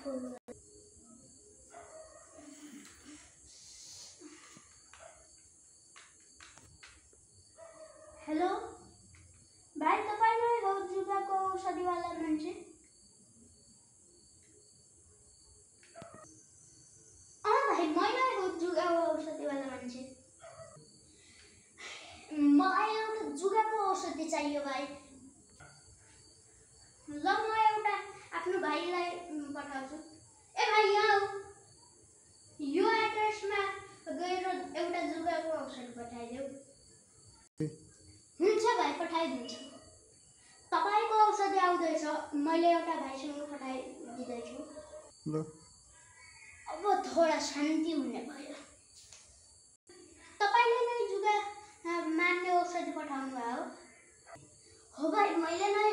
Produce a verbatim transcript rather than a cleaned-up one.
Hello भाइ, तपाईँ नै हो जुगाको औषधिवाला मान्छे? अँ भाइ, मै नै हो जुगाको औषधिवाला मान्छे। मलाई एउटा जुगाको औषधि चाहियो भाइ। ल, म एउटा आफ्नो भाइलाई पठाउँछु। ए भाइ, यहाँ आऊ। यो एड्रेसमा गएर एउटा जुगाको औषधि पठाइदेऊ। हुन्छ भाइ, पठाइदिन्छु। तपाईँको औषधि आउँदैछ, मैले एउटा भाइसँग पठाइदिँदैछु। ल, अब थोडा शान्ति हुने भयो। तपाईँले नै जुगा मार्ने औषधि पठाउनु भयो? हो भाइ, मैले नै